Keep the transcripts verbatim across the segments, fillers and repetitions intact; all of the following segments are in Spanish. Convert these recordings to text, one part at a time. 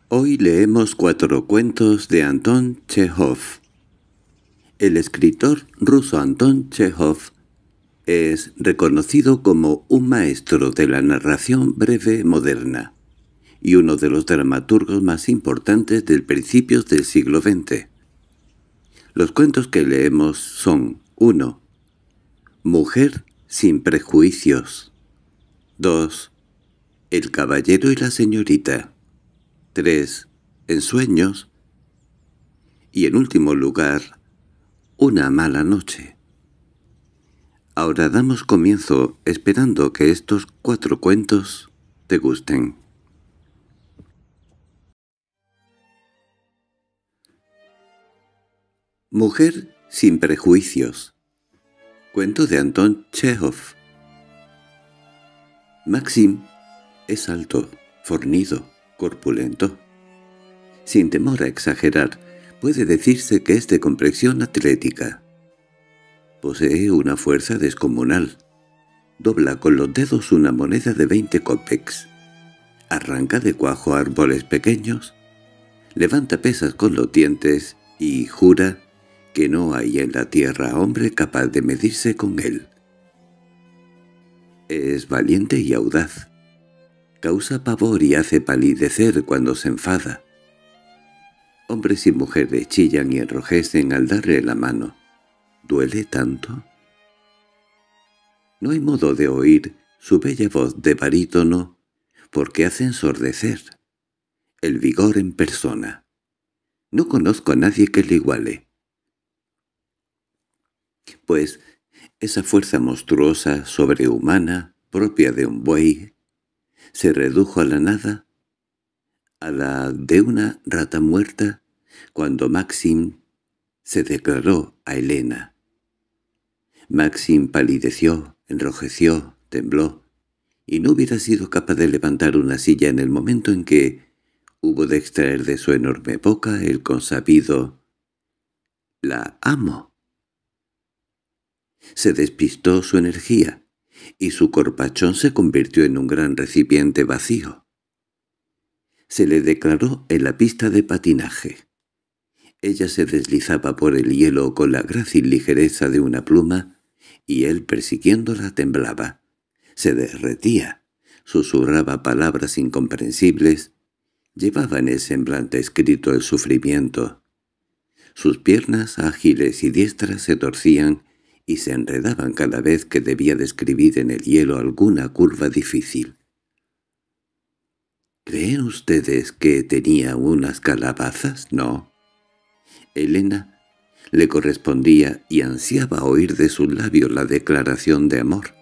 Hoy leemos cuatro cuentos de Antón Chejov. El escritor ruso Antón Chejov es reconocido como un maestro de la narración breve moderna y uno de los dramaturgos más importantes del principios del siglo veinte. Los cuentos que leemos son uno. Mujer sin prejuicios. dos. El caballero y la señorita. tres. Ensueños. Y en último lugar, una mala noche. Ahora damos comienzo esperando que estos cuatro cuentos te gusten. Mujer sin prejuicios. Cuento de Antón Chejov. Maxim es alto, fornido, corpulento. Sin temor a exagerar, puede decirse que es de complexión atlética. Posee una fuerza descomunal. Dobla con los dedos una moneda de veinte kopecks. Arranca de cuajo árboles pequeños. Levanta pesas con los dientes y jura que no hay en la tierra hombre capaz de medirse con él. Es valiente y audaz. Causa pavor y hace palidecer cuando se enfada. Hombres y mujeres chillan y enrojecen al darle la mano. ¿Duele tanto? No hay modo de oír su bella voz de barítono porque hace ensordecer. El vigor en persona. No conozco a nadie que le iguale. Pues esa fuerza monstruosa, sobrehumana, propia de un buey, se redujo a la nada, a la de una rata muerta, cuando Maxim se declaró a Helena. Maxim palideció, enrojeció, tembló, y no hubiera sido capaz de levantar una silla en el momento en que hubo de extraer de su enorme boca el consabido «La amo». Se despistó su energía, y su corpachón se convirtió en un gran recipiente vacío. Se le declaró en la pista de patinaje. Ella se deslizaba por el hielo con la grácil ligereza de una pluma, y él, persiguiéndola, temblaba. Se derretía, susurraba palabras incomprensibles, llevaba en el semblante escrito el sufrimiento. Sus piernas ágiles y diestras se torcían y se enredaban cada vez que debía describir en el hielo alguna curva difícil. ¿Creen ustedes que tenía unas calabazas? No. Helena le correspondía y ansiaba oír de sus labios la declaración de amor.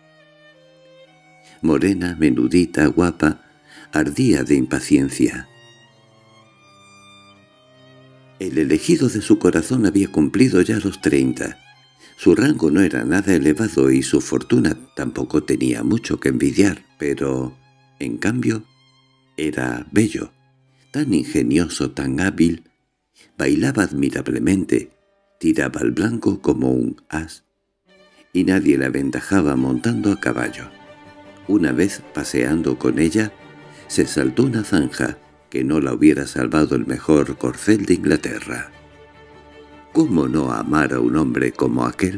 Morena, menudita, guapa, ardía de impaciencia. El elegido de su corazón había cumplido ya los treinta. Su rango no era nada elevado y su fortuna tampoco tenía mucho que envidiar, pero, en cambio, era bello, tan ingenioso, tan hábil, bailaba admirablemente, tiraba al blanco como un as, y nadie le aventajaba montando a caballo. Una vez, paseando con ella, se saltó una zanja que no la hubiera salvado el mejor corcel de Inglaterra. ¿Cómo no amar a un hombre como aquel?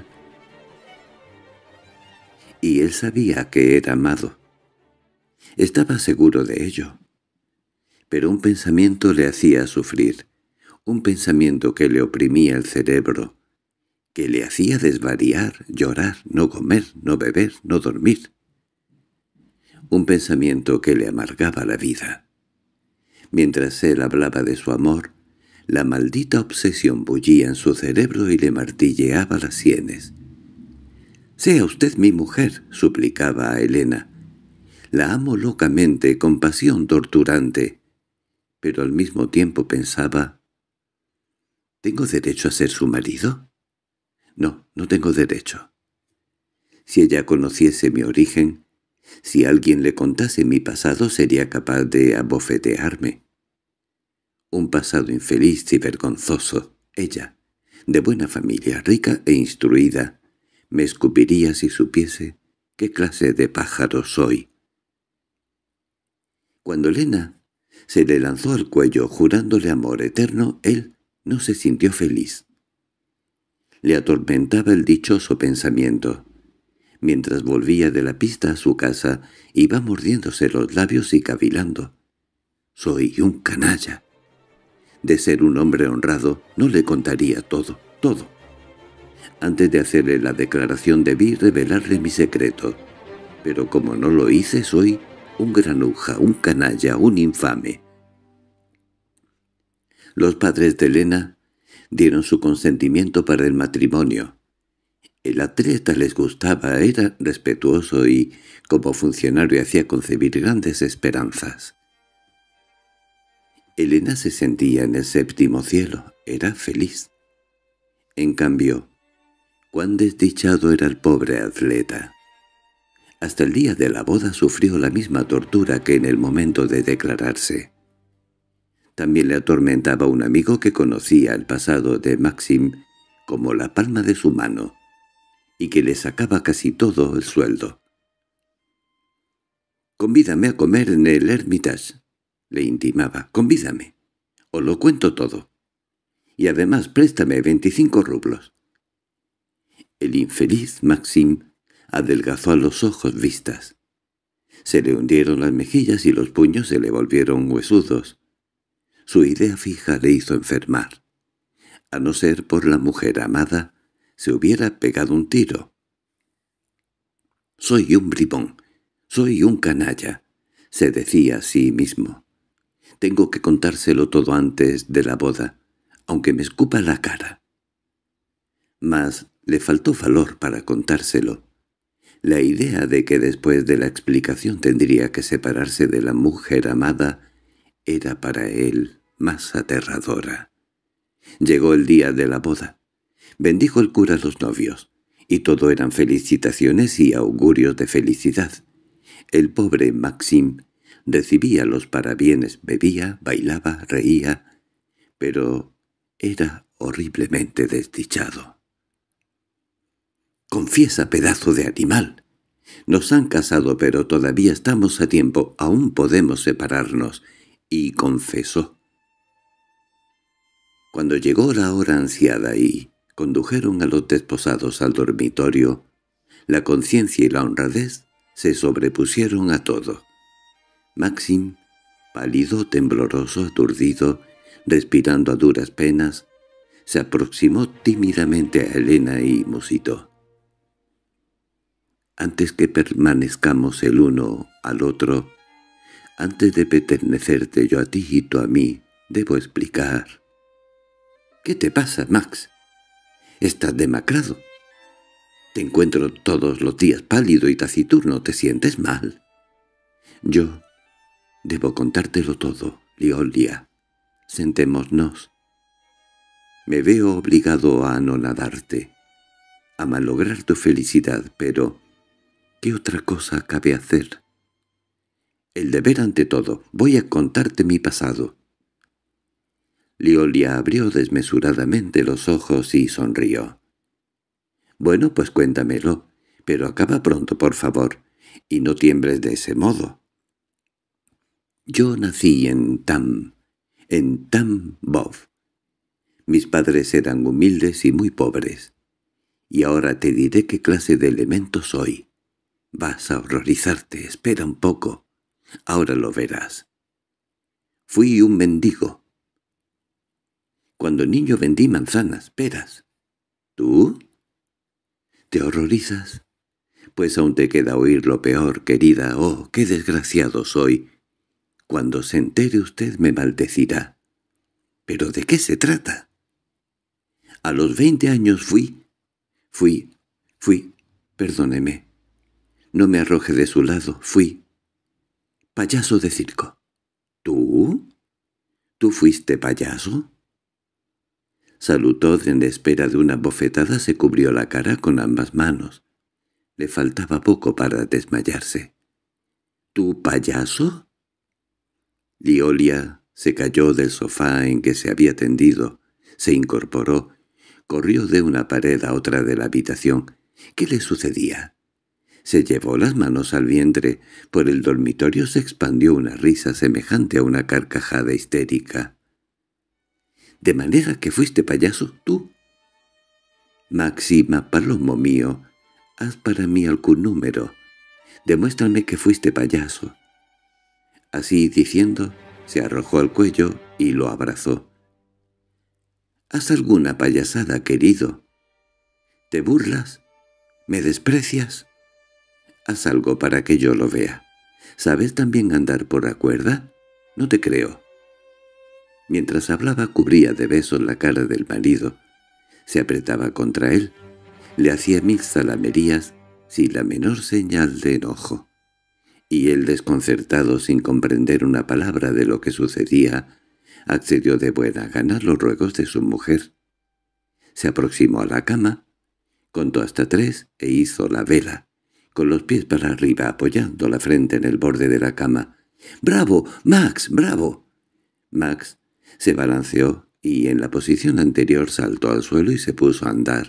Y él sabía que era amado. Estaba seguro de ello. Pero un pensamiento le hacía sufrir, un pensamiento que le oprimía el cerebro, que le hacía desvariar, llorar, no comer, no beber, no dormir. Un pensamiento que le amargaba la vida. Mientras él hablaba de su amor, la maldita obsesión bullía en su cerebro y le martilleaba las sienes. «Sea usted mi mujer», suplicaba a Helena. «La amo locamente, con pasión torturante». Pero al mismo tiempo pensaba, ¿tengo derecho a ser su marido? No, no tengo derecho. Si ella conociese mi origen, si alguien le contase mi pasado, sería capaz de abofetearme. Un pasado infeliz y vergonzoso. Ella, de buena familia, rica e instruida, me escupiría si supiese qué clase de pájaro soy. Cuando Helena Se le lanzó al cuello, jurándole amor eterno. Él no se sintió feliz. Le atormentaba el dichoso pensamiento. Mientras volvía de la pista a su casa, iba mordiéndose los labios y cavilando. «Soy un canalla. De ser un hombre honrado, no le contaría todo, todo. Antes de hacerle la declaración debí revelarle mi secreto. Pero como no lo hice, soy un granuja, un canalla, un infame». Los padres de Elena dieron su consentimiento para el matrimonio. El atleta les gustaba, era respetuoso y, como funcionario, hacía concebir grandes esperanzas. Elena se sentía en el séptimo cielo, era feliz. En cambio, cuán desdichado era el pobre atleta. Hasta el día de la boda sufrió la misma tortura que en el momento de declararse. También le atormentaba un amigo que conocía el pasado de Maxim como la palma de su mano, y que le sacaba casi todo el sueldo. «Convídame a comer en el Hermitage», le intimaba. «Convídame, o lo cuento todo. Y además préstame veinticinco rublos». El infeliz Maxim adelgazó a los ojos vistas. Se le hundieron las mejillas y los puños se le volvieron huesudos. Su idea fija le hizo enfermar. A no ser por la mujer amada, se hubiera pegado un tiro. «Soy un bribón, soy un canalla», se decía a sí mismo. «Tengo que contárselo todo antes de la boda, aunque me escupa la cara». Mas le faltó valor para contárselo. La idea de que después de la explicación tendría que separarse de la mujer amada era para él más aterradora. Llegó el día de la boda. Bendijo el cura a los novios, y todo eran felicitaciones y augurios de felicidad. El pobre Maxim recibía los parabienes, bebía, bailaba, reía, pero era horriblemente desdichado. «Confiesa, pedazo de animal. Nos han casado, pero todavía estamos a tiempo, aún podemos separarnos», y confesó. Cuando llegó la hora ansiada y condujeron a los desposados al dormitorio, la conciencia y la honradez se sobrepusieron a todo. Maxim, pálido, tembloroso, aturdido, respirando a duras penas, se aproximó tímidamente a Elena y musitó. «Antes que permanezcamos el uno al otro, antes de pertenecerte yo a ti y tú a mí, debo explicar». «¿Qué te pasa, Max? Estás demacrado. Te encuentro todos los días pálido y taciturno. ¿Te sientes mal?» «Yo debo contártelo todo, Liolia. Sentémonos. Me veo obligado a anonadarte, a malograr tu felicidad, pero ¿qué otra cosa cabe hacer? El deber ante todo. Voy a contarte mi pasado». Liolia abrió desmesuradamente los ojos y sonrió. «Bueno, pues cuéntamelo, pero acaba pronto, por favor, y no tiembles de ese modo». «Yo nací en Tam, en Tambov. Mis padres eran humildes y muy pobres. Y ahora te diré qué clase de elemento soy. Vas a horrorizarte, espera un poco. Ahora lo verás. Fui un mendigo. Cuando niño vendí manzanas, peras. ¿Tú? ¿Te horrorizas? Pues aún te queda oír lo peor, querida. Oh, qué desgraciado soy. Cuando se entere usted me maldecirá. ¿Pero de qué se trata? A los veinte años fui, fui, fui, perdóneme. No me arroje de su lado, fui payaso de circo. ¿Tú? ¿Tú fuiste payaso? Salutó en espera de una bofetada, se cubrió la cara con ambas manos. Le faltaba poco para desmayarse. ¿Tú payaso? Liolia se cayó del sofá en que se había tendido, se incorporó, corrió de una pared a otra de la habitación. ¿Qué le sucedía? Se llevó las manos al vientre. Por el dormitorio se expandió una risa semejante a una carcajada histérica. —¿De manera que fuiste payaso, tú? —Máxima, palomo mío, haz para mí algún número. Demuéstrame que fuiste payaso. Así diciendo, se arrojó al cuello y lo abrazó. —Haz alguna payasada, querido. ¿Te burlas? ¿Me desprecias? Haz algo para que yo lo vea. ¿Sabes también andar por la cuerda? No te creo. Mientras hablaba cubría de besos la cara del marido. Se apretaba contra él. Le hacía mil zalamerías sin la menor señal de enojo. Y él, desconcertado sin comprender una palabra de lo que sucedía, accedió de buena gana a los ruegos de su mujer. Se aproximó a la cama, contó hasta tres e hizo la vela, con los pies para arriba apoyando la frente en el borde de la cama. —¡Bravo, Max, bravo! Max se balanceó y en la posición anterior saltó al suelo y se puso a andar.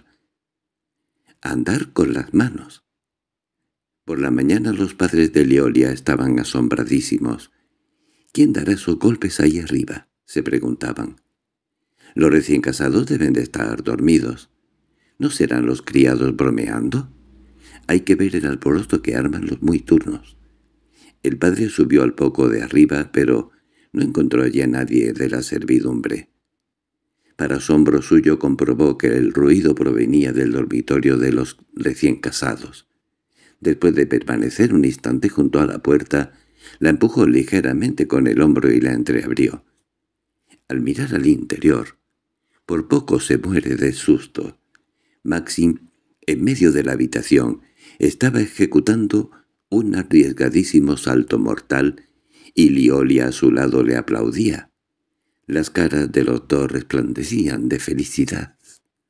A andar con las manos. Por la mañana los padres de Leolia estaban asombradísimos. —¿Quién dará esos golpes ahí arriba? —se preguntaban. Los recién casados deben de estar dormidos. ¿No serán los criados bromeando? Hay que ver el alboroto que arman los muy turnos. El padre subió al poco de arriba, pero no encontró allí a nadie de la servidumbre. Para asombro suyo comprobó que el ruido provenía del dormitorio de los recién casados. Después de permanecer un instante junto a la puerta, la empujó ligeramente con el hombro y la entreabrió. Al mirar al interior, por poco se muere de susto. Maxim, en medio de la habitación, estaba ejecutando un arriesgadísimo salto mortal y Leolia a su lado le aplaudía. Las caras de los dos resplandecían de felicidad.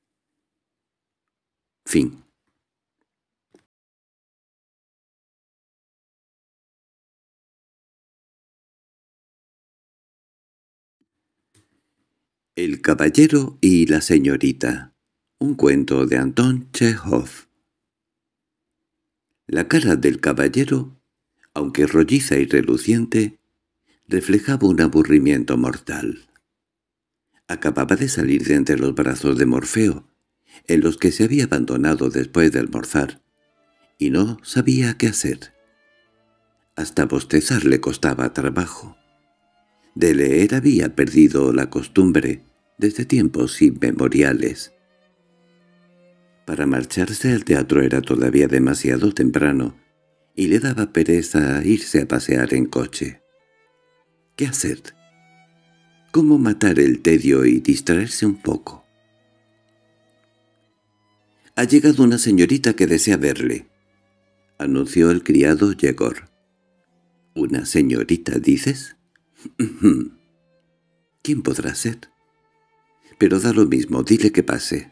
Fin. El caballero y la señorita. Un cuento de Anton Chejov. La cara del caballero, aunque rolliza y reluciente, reflejaba un aburrimiento mortal. Acababa de salir de entre los brazos de Morfeo, en los que se había abandonado después de almorzar, y no sabía qué hacer. Hasta bostezar le costaba trabajo. De leer había perdido la costumbre desde tiempos inmemoriales. Para marcharse al teatro era todavía demasiado temprano, y le daba pereza irse a pasear en coche. ¿Qué hacer? ¿Cómo matar el tedio y distraerse un poco? —Ha llegado una señorita que desea verle —anunció el criado Yegor. —¿Una señorita, dices? ¿Quién podrá ser? Pero da lo mismo, dile que pase.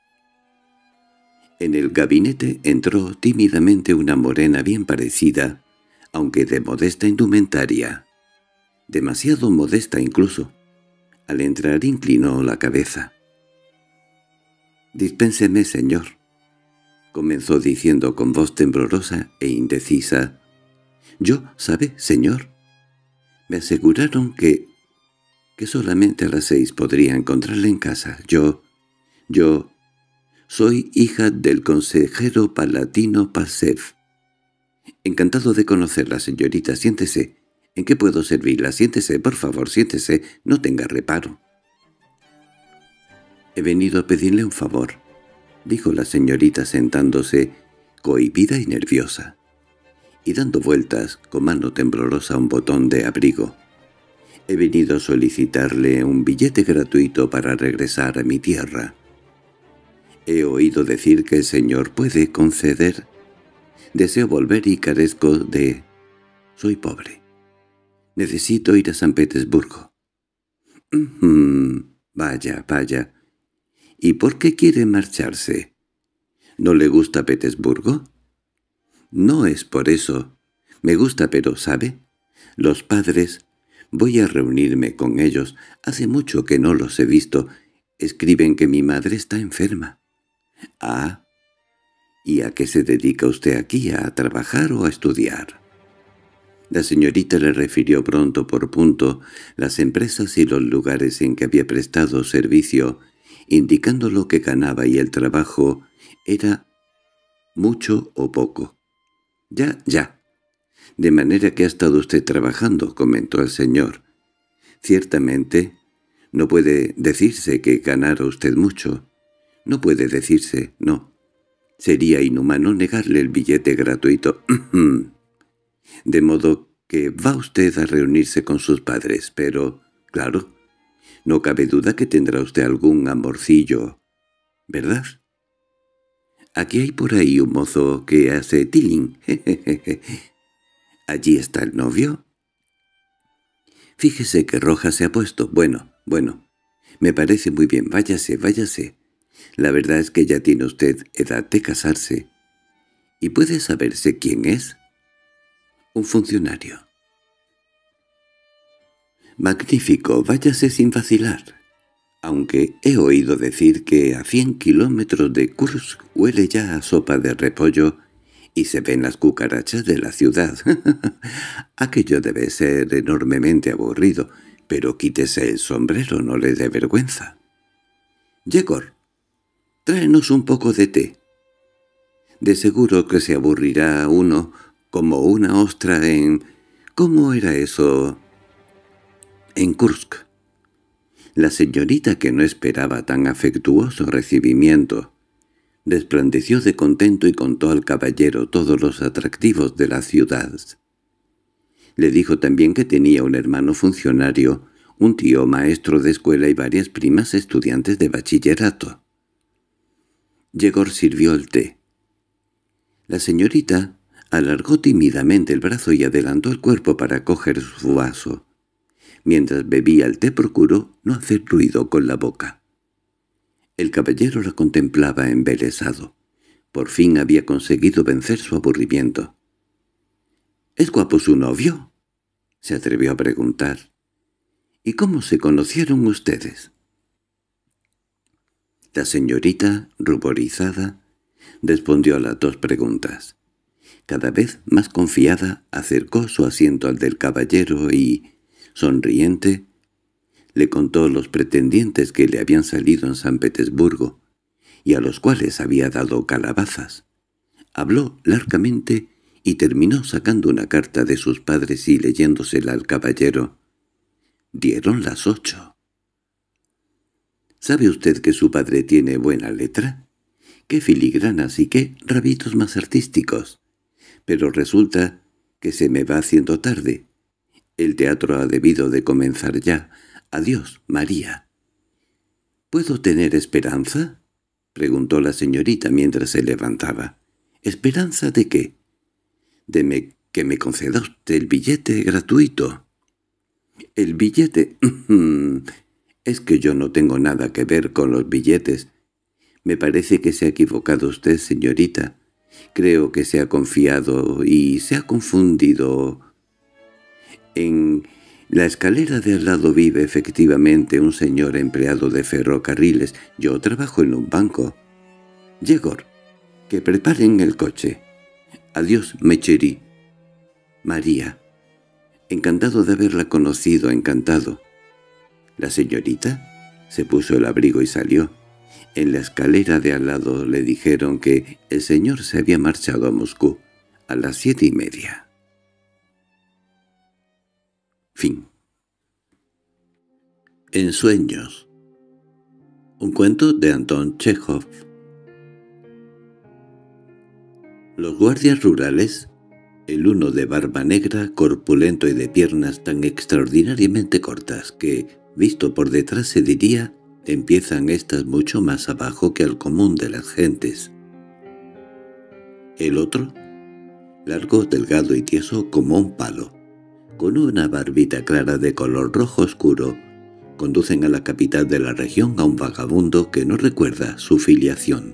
En el gabinete entró tímidamente una morena bien parecida, aunque de modesta indumentaria. Demasiado modesta incluso. Al entrar inclinó la cabeza. —Dispénseme, señor —comenzó diciendo con voz temblorosa e indecisa—. Yo, ¿sabe, señor? Me aseguraron que... que solamente a las seis podría encontrarle en casa. Yo... yo... soy hija del consejero palatino Pasev. Encantado de conocerla, señorita. Siéntese. ¿En qué puedo servirla? Siéntese, por favor, siéntese. No tenga reparo. He venido a pedirle un favor, dijo la señorita sentándose, cohibida y nerviosa, y dando vueltas con mano temblorosa a un botón de abrigo. He venido a solicitarle un billete gratuito para regresar a mi tierra. He oído decir que el señor puede conceder. Deseo volver y carezco de... Soy pobre. Necesito ir a San Petersburgo. Mm, vaya, vaya. ¿Y por qué quiere marcharse? ¿No le gusta Petersburgo? No es por eso. Me gusta, pero ¿sabe? Los padres... Voy a reunirme con ellos. Hace mucho que no los he visto. Escriben que mi madre está enferma. Ah, —¿Y a qué se dedica usted aquí, a trabajar o a estudiar? La señorita le refirió pronto por punto las empresas y los lugares en que había prestado servicio, indicando lo que ganaba y el trabajo era mucho o poco. —Ya, ya. —De manera que ha estado usted trabajando —comentó el señor—. Ciertamente, no puede decirse que ganara usted mucho. No puede decirse, no. Sería inhumano negarle el billete gratuito. De modo que va usted a reunirse con sus padres, pero, claro, no cabe duda que tendrá usted algún amorcillo, ¿verdad? Aquí hay por ahí un mozo que hace tiling. ¿Allí está el novio? Fíjese que roja se ha puesto. Bueno, bueno, me parece muy bien. Váyase, váyase. La verdad es que ya tiene usted edad de casarse. ¿Y puede saberse quién es? Un funcionario. Magnífico, váyase sin vacilar. Aunque he oído decir que a cien kilómetros de Kursk huele ya a sopa de repollo y se ven las cucarachas de la ciudad. Aquello debe ser enormemente aburrido, pero quítese el sombrero, no le dé vergüenza. Yegor, tráenos un poco de té. De seguro que se aburrirá uno como una ostra en... ¿Cómo era eso? En Kursk. La señorita, que no esperaba tan afectuoso recibimiento, resplandeció de contento y contó al caballero todos los atractivos de la ciudad. Le dijo también que tenía un hermano funcionario, un tío maestro de escuela y varias primas estudiantes de bachillerato. Yegor sirvió el té. La señorita alargó tímidamente el brazo y adelantó el cuerpo para coger su vaso. Mientras bebía el té procuró no hacer ruido con la boca. El caballero la contemplaba embelesado. Por fin había conseguido vencer su aburrimiento. —¿Es guapo su novio? —se atrevió a preguntar. —¿Y cómo se conocieron ustedes? La señorita, ruborizada, respondió a las dos preguntas. Cada vez más confiada, acercó su asiento al del caballero y, sonriente, le contó los pretendientes que le habían salido en San Petersburgo y a los cuales había dado calabazas. Habló largamente y terminó sacando una carta de sus padres y leyéndosela al caballero. Dieron las ocho. —¿Sabe usted que su padre tiene buena letra? ¡Qué filigranas y qué rabitos más artísticos! Pero resulta que se me va haciendo tarde. El teatro ha debido de comenzar ya. Adiós, María. —¿Puedo tener esperanza? —preguntó la señorita mientras se levantaba. —¿Esperanza de qué? —De me, que me conceda usted el billete gratuito. —El billete... es que yo no tengo nada que ver con los billetes. Me parece que se ha equivocado usted, señorita. Creo que se ha confiado y se ha confundido. En la escalera de al lado vive efectivamente un señor empleado de ferrocarriles. Yo trabajo en un banco. Yegor, que preparen el coche. Adiós, Mecherí. María. Encantado de haberla conocido, encantado. La señorita se puso el abrigo y salió. En la escalera de al lado le dijeron que el señor se había marchado a Moscú a las siete y media. Fin. Ensueños. Un cuento de Anton Chejov. Los guardias rurales, el uno de barba negra, corpulento y de piernas tan extraordinariamente cortas que, visto por detrás se diría, empiezan éstas mucho más abajo que al común de las gentes. El otro, largo, delgado y tieso como un palo, con una barbita clara de color rojo oscuro, conducen a la capital de la región a un vagabundo que no recuerda su filiación.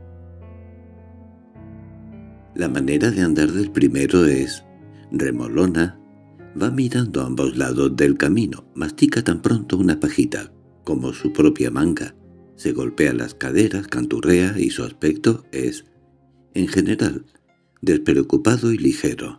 La manera de andar del primero es remolona, va mirando a ambos lados del camino, mastica tan pronto una pajita como su propia manga, se golpea las caderas, canturrea y su aspecto es en general, despreocupado y ligero.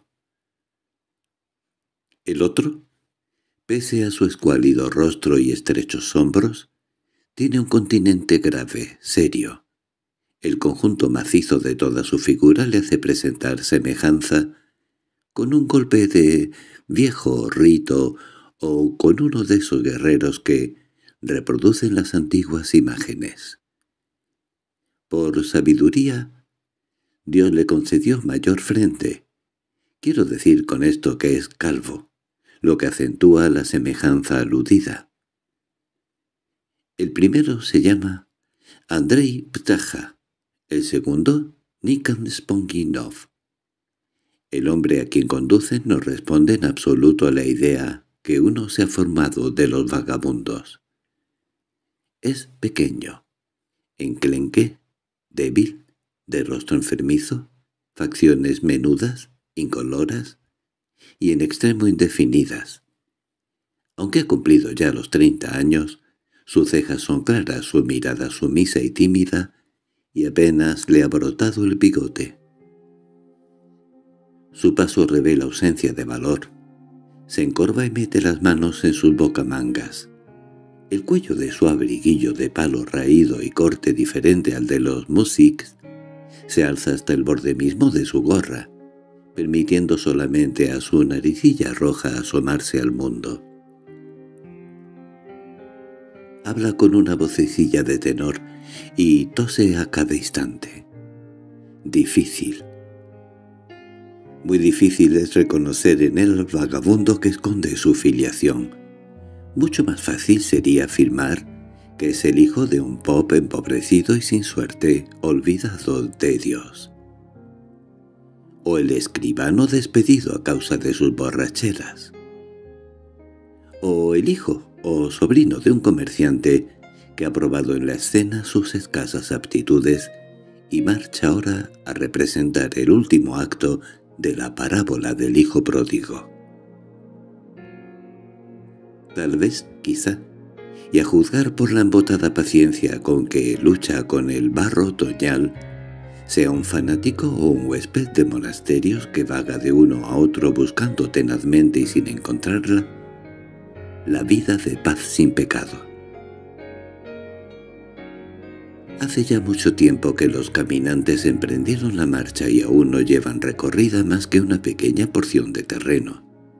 El otro, pese a su escuálido rostro y estrechos hombros, tiene un continente grave, serio. El conjunto macizo de toda su figura le hace presentar semejanza con un golpe de viejo rito o con uno de esos guerreros que reproducen las antiguas imágenes. Por sabiduría, Dios le concedió mayor frente. Quiero decir con esto que es calvo, lo que acentúa la semejanza aludida. El primero se llama Andrei Ptaja, el segundo Nikon Sponginov. El hombre a quien conducen no responde en absoluto a la idea que uno se ha formado de los vagabundos. Es pequeño, enclenque, débil, de rostro enfermizo, facciones menudas, incoloras y en extremo indefinidas. Aunque ha cumplido ya los treinta años, sus cejas son claras, su mirada sumisa y tímida, y apenas le ha brotado el bigote. Su paso revela ausencia de valor. Se encorva y mete las manos en sus bocamangas. El cuello de su abriguillo de palo raído y corte diferente al de los músics se alza hasta el borde mismo de su gorra, permitiendo solamente a su naricilla roja asomarse al mundo. Habla con una vocecilla de tenor y tose a cada instante. Difícil. Muy difícil es reconocer en él al vagabundo que esconde su filiación. Mucho más fácil sería afirmar que es el hijo de un pop empobrecido y sin suerte, olvidado de Dios. O el escribano despedido a causa de sus borracheras. O el hijo o sobrino de un comerciante que ha probado en la escena sus escasas aptitudes y marcha ahora a representar el último acto de la parábola del hijo pródigo. Tal vez, quizá, y a juzgar por la embotada paciencia con que lucha con el barro otoñal, sea un fanático o un huésped de monasterios que vaga de uno a otro buscando tenazmente y sin encontrarla, la vida de paz sin pecado. Hace ya mucho tiempo que los caminantes emprendieron la marcha y aún no llevan recorrida más que una pequeña porción de terreno.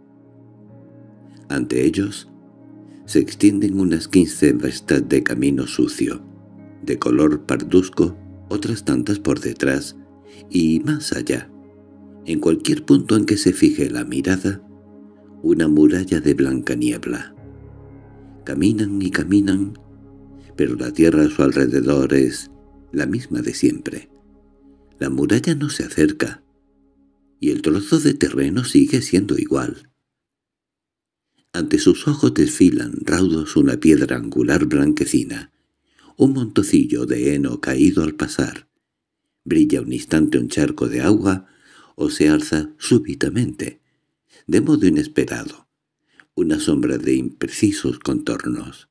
Ante ellos se extienden unas quince verstas de camino sucio, de color parduzco, otras tantas por detrás, y más allá, en cualquier punto en que se fije la mirada, una muralla de blanca niebla. Caminan y caminan, pero la tierra a su alrededor es la misma de siempre. La muralla no se acerca, y el trozo de terreno sigue siendo igual. Ante sus ojos desfilan raudos una piedra angular blanquecina, un montecillo de heno caído al pasar. Brilla un instante un charco de agua o se alza súbitamente, de modo inesperado, una sombra de imprecisos contornos.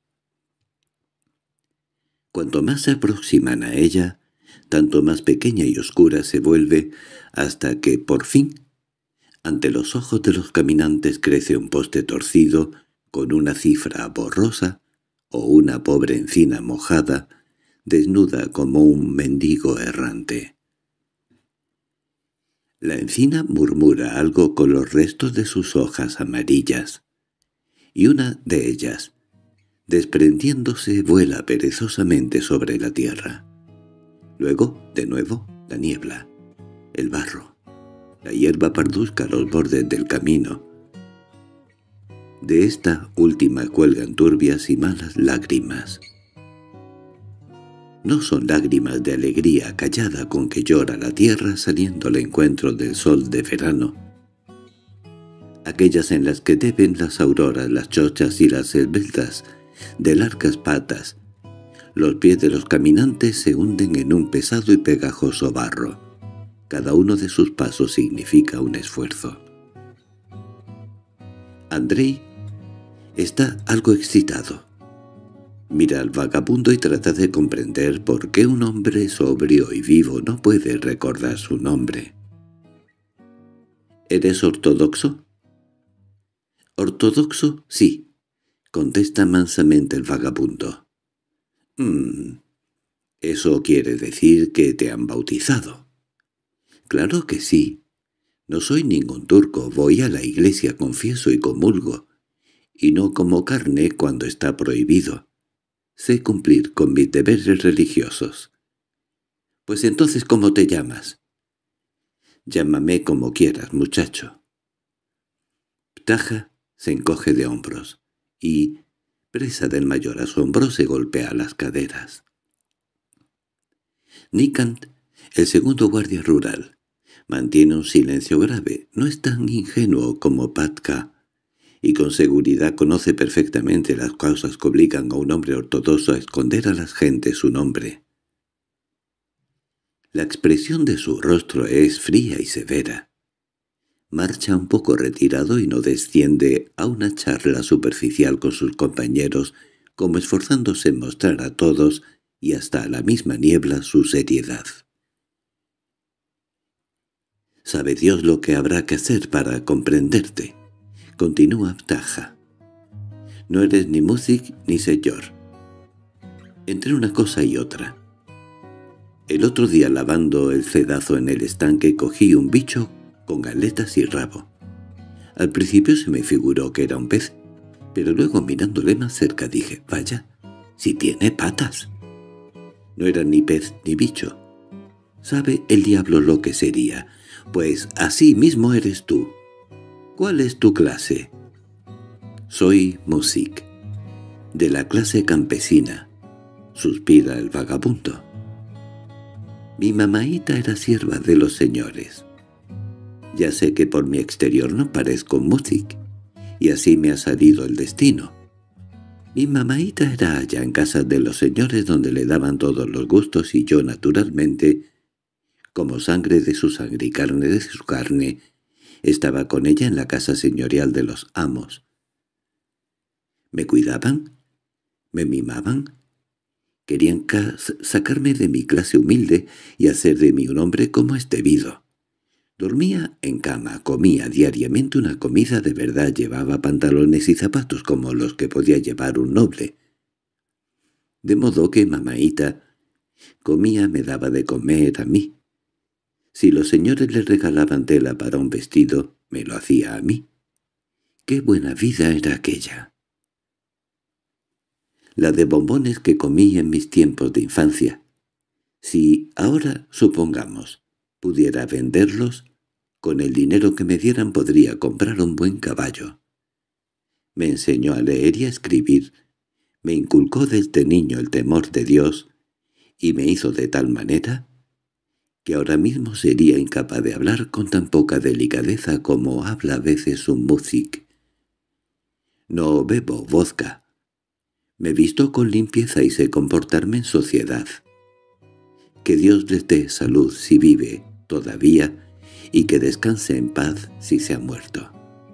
Cuanto más se aproximan a ella, tanto más pequeña y oscura se vuelve, hasta que, por fin, ante los ojos de los caminantes crece un poste torcido con una cifra borrosa o una pobre encina mojada, desnuda como un mendigo errante. La encina murmura algo con los restos de sus hojas amarillas, y una de ellas, desprendiéndose, vuela perezosamente sobre la tierra. Luego, de nuevo, la niebla, el barro, la hierba parduzca a los bordes del camino. De esta última cuelgan turbias y malas lágrimas. No son lágrimas de alegría callada con que llora la tierra saliendo al encuentro del sol de verano, aquellas en las que deben las auroras, las chochas y las esbeltas de largas patas. Los pies de los caminantes se hunden en un pesado y pegajoso barro. Cada uno de sus pasos significa un esfuerzo. Andrei está algo excitado. Mira al vagabundo y trata de comprender por qué un hombre sobrio y vivo no puede recordar su nombre. —¿Eres ortodoxo? —Ortodoxo, sí —contesta mansamente el vagabundo. —Mmm, eso quiere decir que te han bautizado. —Claro que sí. No soy ningún turco, voy a la iglesia, confieso y comulgo, y no como carne cuando está prohibido. Sé cumplir con mis deberes religiosos. —Pues entonces, ¿cómo te llamas? —Llámame como quieras, muchacho. Ptaja se encoge de hombros, y, presa del mayor asombro, se golpea las caderas. Nikant, el segundo guardia rural, mantiene un silencio grave. No es tan ingenuo como Patka, y con seguridad conoce perfectamente las causas que obligan a un hombre ortodoxo a esconder a las gentes su nombre. La expresión de su rostro es fría y severa. Marcha un poco retirado y no desciende a una charla superficial con sus compañeros, como esforzándose en mostrar a todos y hasta a la misma niebla su seriedad. «Sabe Dios lo que habrá que hacer para comprenderte», continúa Ptaja. «No eres ni músic ni señor. Entre una cosa y otra. El otro día lavando el cedazo en el estanque cogí un bicho con aletas y rabo. Al principio se me figuró que era un pez, pero luego mirándole más cerca dije, vaya, si tiene patas. No era ni pez ni bicho. ¿Sabe el diablo lo que sería? Pues así mismo eres tú. ¿Cuál es tu clase? Soy músic. De la clase campesina, suspira el vagabundo. Mi mamaíta era sierva de los señores. Ya sé que por mi exterior no parezco músic, y así me ha salido el destino. Mi mamaíta era allá en casa de los señores donde le daban todos los gustos y yo, naturalmente, como sangre de su sangre y carne de su carne, estaba con ella en la casa señorial de los amos. ¿Me cuidaban? ¿Me mimaban? Querían sacarme de mi clase humilde y hacer de mí un hombre como es debido. Dormía en cama, comía diariamente una comida de verdad, llevaba pantalones y zapatos como los que podía llevar un noble. De modo que mamaíta comía, me daba de comer a mí. Si los señores le regalaban tela para un vestido, me lo hacía a mí. ¡Qué buena vida era aquella! La de bombones que comí en mis tiempos de infancia. Si ahora, supongamos, pudiera venderlos, con el dinero que me dieran podría comprar un buen caballo. Me enseñó a leer y a escribir, me inculcó desde niño el temor de Dios, y me hizo de tal manera que ahora mismo sería incapaz de hablar con tan poca delicadeza como habla a veces un músic. No bebo vodka. Me visto con limpieza y sé comportarme en sociedad. Que Dios les dé salud si vive todavía y que descanse en paz si se ha muerto.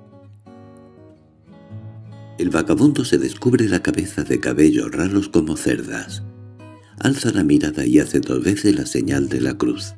El vagabundo se descubre la cabeza de cabellos raros como cerdas. Alza la mirada y hace dos veces la señal de la cruz.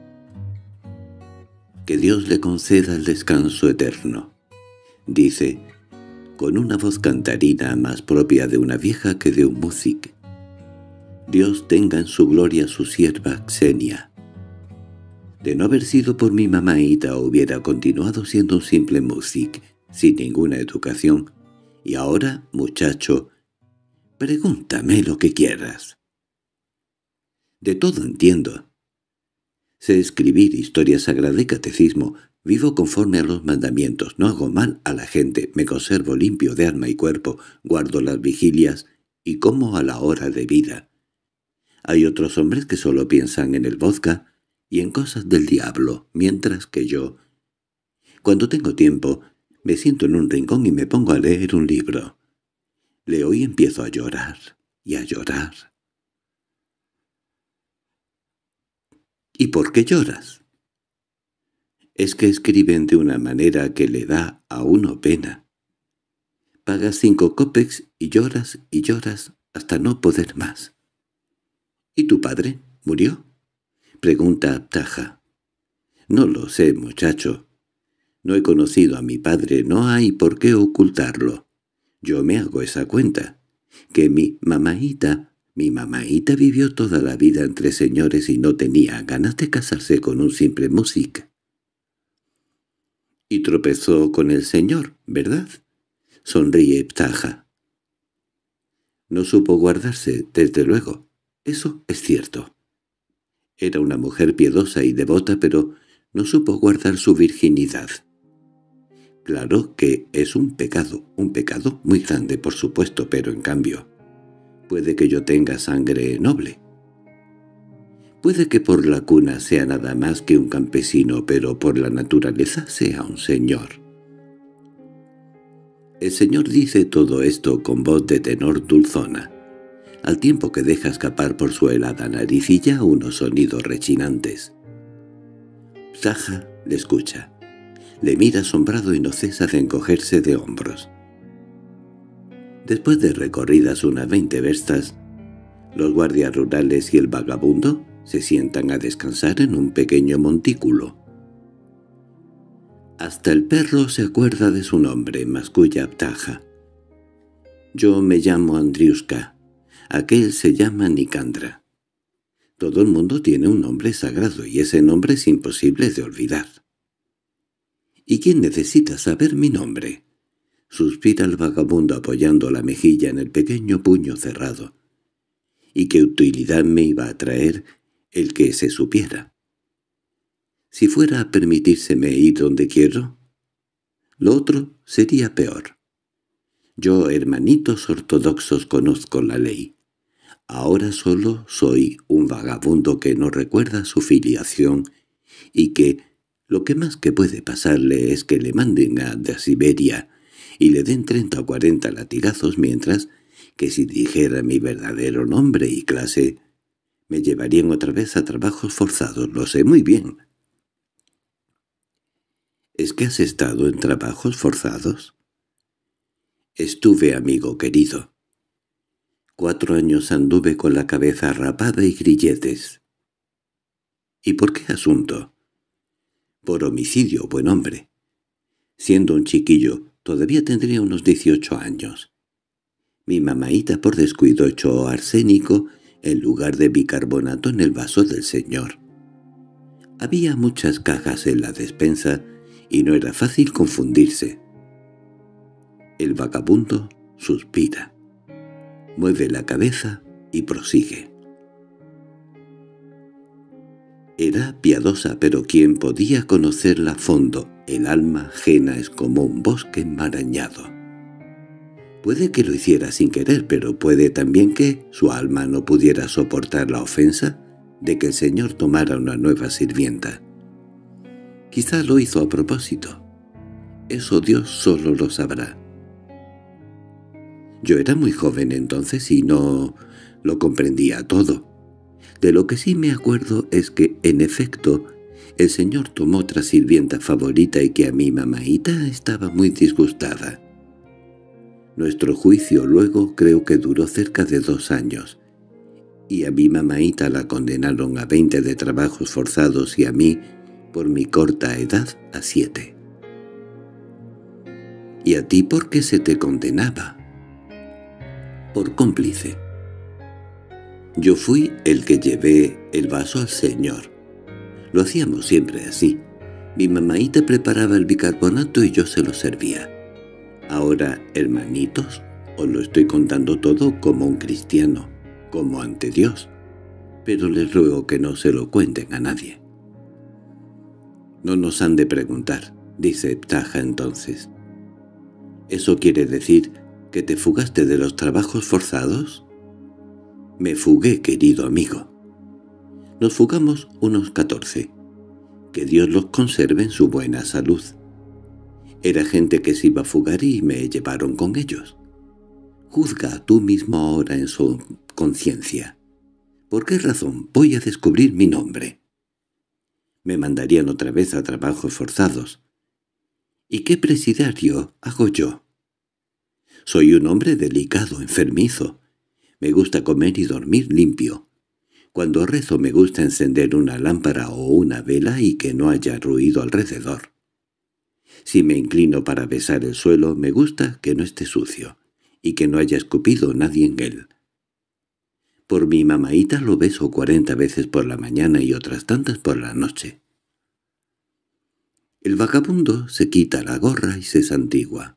Que Dios le conceda el descanso eterno, dice, con una voz cantarina más propia de una vieja que de un músic. Dios tenga en su gloria a su sierva Xenia. De no haber sido por mi mamaíta hubiera continuado siendo un simple músic, sin ninguna educación. Y ahora, muchacho, pregúntame lo que quieras. De todo entiendo. Sé escribir historia sagrada y catecismo, vivo conforme a los mandamientos, no hago mal a la gente, me conservo limpio de alma y cuerpo, guardo las vigilias y como a la hora de vida. Hay otros hombres que solo piensan en el vodka y en cosas del diablo, mientras que yo, cuando tengo tiempo, me siento en un rincón y me pongo a leer un libro. Leo y empiezo a llorar, y a llorar. —¿Y por qué lloras? Es que escriben de una manera que le da a uno pena. Pagas cinco copecks y lloras y lloras hasta no poder más. —¿Y tu padre murió? —pregunta Abtaja. —No lo sé, muchacho. No he conocido a mi padre, no hay por qué ocultarlo. Yo me hago esa cuenta, que mi mamaíta, mi mamaíta vivió toda la vida entre señores y no tenía ganas de casarse con un simple músico. —Y tropezó con el señor, ¿verdad? —sonríe Ptaja. No supo guardarse, desde luego. Eso es cierto. Era una mujer piadosa y devota, pero no supo guardar su virginidad. Claro que es un pecado, un pecado muy grande, por supuesto, pero en cambio, puede que yo tenga sangre noble. Puede que por la cuna sea nada más que un campesino, pero por la naturaleza sea un señor. El señor dice todo esto con voz de tenor dulzona, al tiempo que deja escapar por su helada naricilla unos sonidos rechinantes. Ptaja le escucha. Le mira asombrado y no cesa de encogerse de hombros. Después de recorridas unas veinte verstas, los guardias rurales y el vagabundo se sientan a descansar en un pequeño montículo. Hasta el perro se acuerda de su nombre, masculla Ptaja. Yo me llamo Andriuska, aquel se llama Nicandra. Todo el mundo tiene un nombre sagrado y ese nombre es imposible de olvidar. —¿Y quién necesita saber mi nombre? —suspira el vagabundo apoyando la mejilla en el pequeño puño cerrado. —¿Y qué utilidad me iba a traer el que se supiera? Si fuera a permitírseme ir donde quiero, lo otro sería peor. Yo, hermanitos ortodoxos, conozco la ley. Ahora solo soy un vagabundo que no recuerda su filiación y que lo que más que puede pasarle es que le manden a de Siberia y le den treinta o cuarenta latigazos, mientras que si dijera mi verdadero nombre y clase, me llevarían otra vez a trabajos forzados, lo sé muy bien. —¿Es que has estado en trabajos forzados? —Estuve, amigo querido. Cuatro años anduve con la cabeza rapada y grilletes. —¿Y por qué asunto? —Por homicidio, buen hombre. Siendo un chiquillo, todavía tendría unos dieciocho años. Mi mamaíta por descuido echó arsénico en lugar de bicarbonato en el vaso del señor. Había muchas cajas en la despensa y no era fácil confundirse. El vagabundo suspira, mueve la cabeza y prosigue. Era piadosa, pero quien podía conocerla a fondo, el alma ajena es como un bosque enmarañado. Puede que lo hiciera sin querer, pero puede también que su alma no pudiera soportar la ofensa de que el señor tomara una nueva sirvienta. Quizá lo hizo a propósito. Eso Dios solo lo sabrá. Yo era muy joven entonces y no lo comprendía todo. De lo que sí me acuerdo es que, en efecto, el señor tomó otra sirvienta favorita y que a mi mamaíta estaba muy disgustada. Nuestro juicio luego creo que duró cerca de dos años, y a mi mamaíta la condenaron a veinte de trabajos forzados y a mí, por mi corta edad, a siete. —¿Y a ti por qué se te condenaba? —Por cómplice. Yo fui el que llevé el vaso al señor. Lo hacíamos siempre así. Mi mamaíta preparaba el bicarbonato y yo se lo servía. Ahora, hermanitos, os lo estoy contando todo como un cristiano, como ante Dios, pero les ruego que no se lo cuenten a nadie. —No nos han de preguntar —dice Ptaja entonces—. ¿Eso quiere decir que te fugaste de los trabajos forzados? —Me fugué, querido amigo. Nos fugamos unos catorce. Que Dios los conserve en su buena salud. Era gente que se iba a fugar y me llevaron con ellos. Juzga tú mismo ahora en su conciencia. ¿Por qué razón voy a descubrir mi nombre? Me mandarían otra vez a trabajos forzados. ¿Y qué presidiario hago yo? Soy un hombre delicado, enfermizo. Me gusta comer y dormir limpio. Cuando rezo me gusta encender una lámpara o una vela y que no haya ruido alrededor. Si me inclino para besar el suelo, me gusta que no esté sucio y que no haya escupido nadie en él. Por mi mamaíta lo beso cuarenta veces por la mañana y otras tantas por la noche. El vagabundo se quita la gorra y se santigua.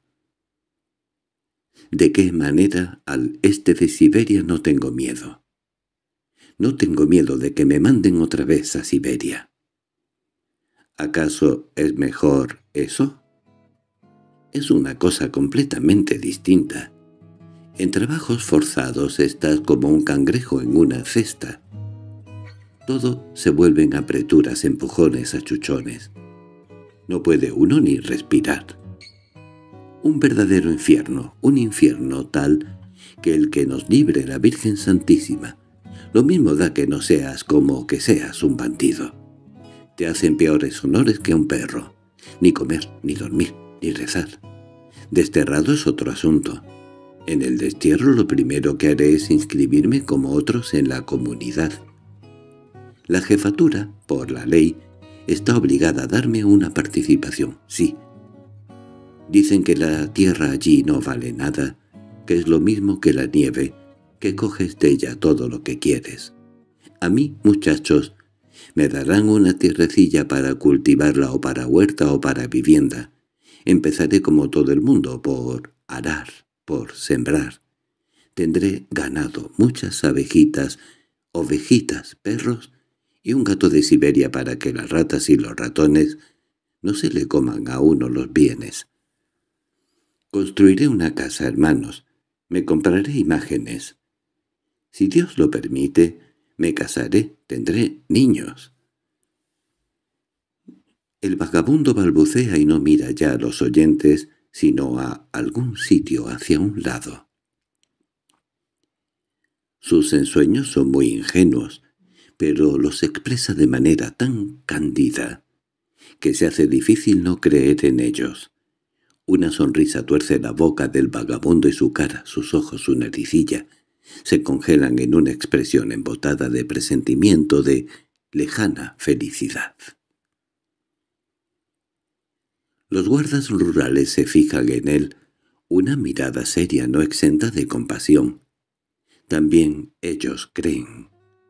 ¿De qué manera al este de Siberia no tengo miedo? No tengo miedo de que me manden otra vez a Siberia. ¿Acaso es mejor eso? Es una cosa completamente distinta. En trabajos forzados estás como un cangrejo en una cesta. Todo se vuelven apreturas, empujones, achuchones. No puede uno ni respirar. Un verdadero infierno, un infierno tal que el que nos libre la Virgen Santísima. Lo mismo da que no seas como que seas un bandido. Te hacen peores honores que a un perro. Ni comer, ni dormir, ni rezar. Desterrado es otro asunto. En el destierro lo primero que haré es inscribirme como otros en la comunidad. La jefatura, por la ley, está obligada a darme una participación, sí. Dicen que la tierra allí no vale nada, que es lo mismo que la nieve, que coges de ella todo lo que quieres. A mí, muchachos, me darán una tierrecilla para cultivarla o para huerta o para vivienda. Empezaré como todo el mundo, por arar, por sembrar. Tendré ganado, muchas abejitas, ovejitas, perros y un gato de Siberia para que las ratas y los ratones no se le coman a uno los bienes. Construiré una casa, hermanos. Me compraré imágenes. Si Dios lo permite, me casaré, tendré niños. El vagabundo balbucea y no mira ya a los oyentes, sino a algún sitio hacia un lado. Sus ensueños son muy ingenuos, pero los expresa de manera tan cándida que se hace difícil no creer en ellos. Una sonrisa tuerce la boca del vagabundo y su cara, sus ojos, su naricilla, se congelan en una expresión embotada de presentimiento de lejana felicidad. Los guardas rurales se fijan en él, una mirada seria no exenta de compasión. También ellos creen.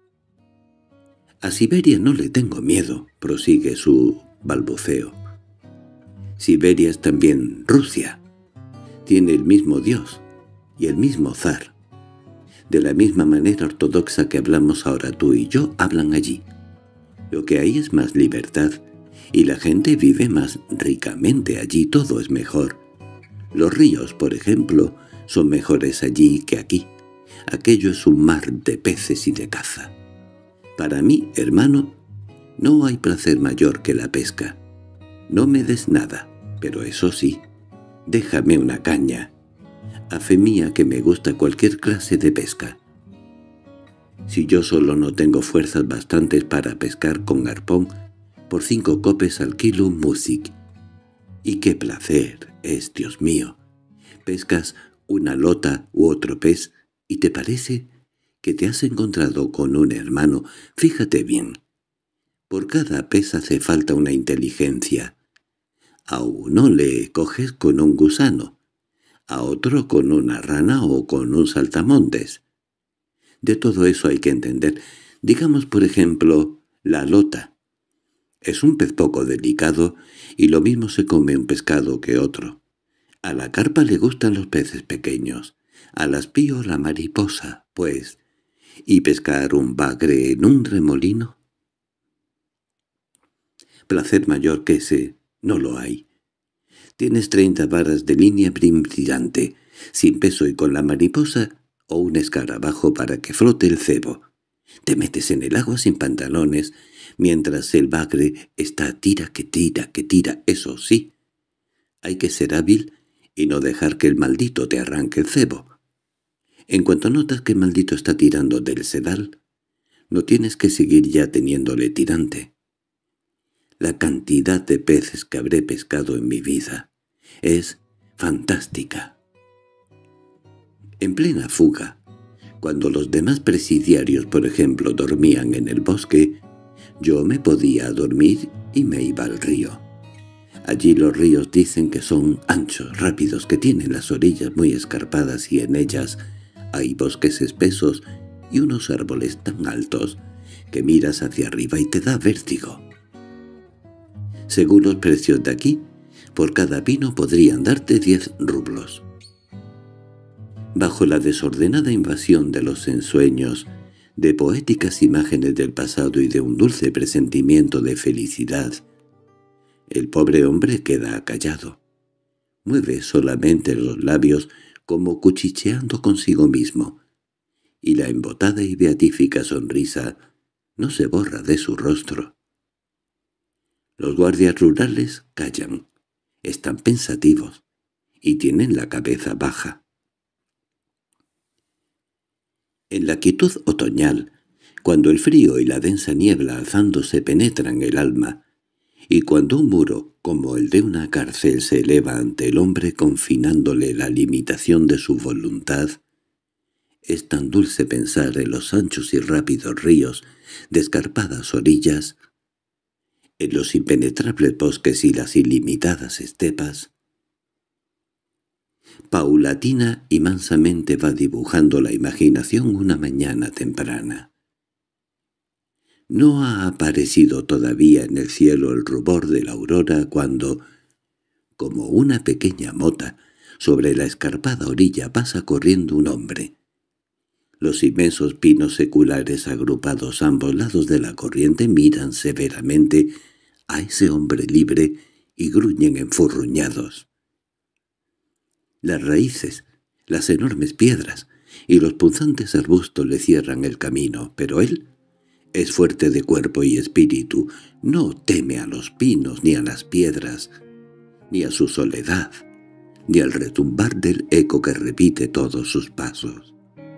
A Siberia no le tengo miedo, prosigue su balbuceo. Siberia es también Rusia. Tiene el mismo Dios y el mismo zar. De la misma manera ortodoxa que hablamos ahora tú y yo, hablan allí. Lo que hay es más libertad, y la gente vive más ricamente allí, todo es mejor. Los ríos, por ejemplo, son mejores allí que aquí. Aquello es un mar de peces y de caza. Para mí, hermano, no hay placer mayor que la pesca. No me des nada, pero eso sí, déjame una caña. A fe mía que me gusta cualquier clase de pesca. Si yo solo no tengo fuerzas bastantes para pescar con arpón, por cinco copes alquilo un music. Y qué placer es, Dios mío. Pescas una lota u otro pez y te parece que te has encontrado con un hermano. Fíjate bien. Por cada pez hace falta una inteligencia. A uno le coges con un gusano, a otro con una rana o con un saltamontes. De todo eso hay que entender. Digamos, por ejemplo, la lota. Es un pez poco delicado y lo mismo se come un pescado que otro. A la carpa le gustan los peces pequeños, al aspío la mariposa, pues, ¿y pescar un bagre en un remolino? Placer mayor que ese no lo hay. Tienes treinta varas de línea brillante, sin peso y con la mariposa, o un escarabajo para que flote el cebo. Te metes en el agua sin pantalones, mientras el bagre está tira que tira que tira, eso sí. Hay que ser hábil y no dejar que el maldito te arranque el cebo. En cuanto notas que el maldito está tirando del sedal, no tienes que seguir ya teniéndole tirante. La cantidad de peces que habré pescado en mi vida es fantástica. En plena fuga, Cuando los demás presidiarios, por ejemplo, dormían en el bosque, yo me podía dormir y me iba al río. Allí los ríos dicen que son anchos, rápidos, que tienen las orillas muy escarpadas y en ellas hay bosques espesos y unos árboles tan altos que miras hacia arriba y te da vértigo. Según los precios de aquí, por cada pino podrían darte diez rublos. Bajo la desordenada invasión de los ensueños, de poéticas imágenes del pasado y de un dulce presentimiento de felicidad, el pobre hombre queda callado. Mueve solamente los labios como cuchicheando consigo mismo, y la embotada y beatífica sonrisa no se borra de su rostro. Los guardias rurales callan, están pensativos, y tienen la cabeza baja. En la quietud otoñal, cuando el frío y la densa niebla alzándose penetran el alma, y cuando un muro, como el de una cárcel, se eleva ante el hombre confinándole la limitación de su voluntad, es tan dulce pensar en los anchos y rápidos ríos de escarpadas orillas, en los impenetrables bosques y las ilimitadas estepas. Paulatina y mansamente va dibujando la imaginación una mañana temprana. No ha aparecido todavía en el cielo el rubor de la aurora cuando, como una pequeña mota, sobre la escarpada orilla pasa corriendo un hombre. Los inmensos pinos seculares agrupados a ambos lados de la corriente miran severamente a ese hombre libre y gruñen enfurruñados. Las raíces, las enormes piedras y los punzantes arbustos le cierran el camino, pero él es fuerte de cuerpo y espíritu, no teme a los pinos ni a las piedras, ni a su soledad, ni al retumbar del eco que repite todos sus pasos.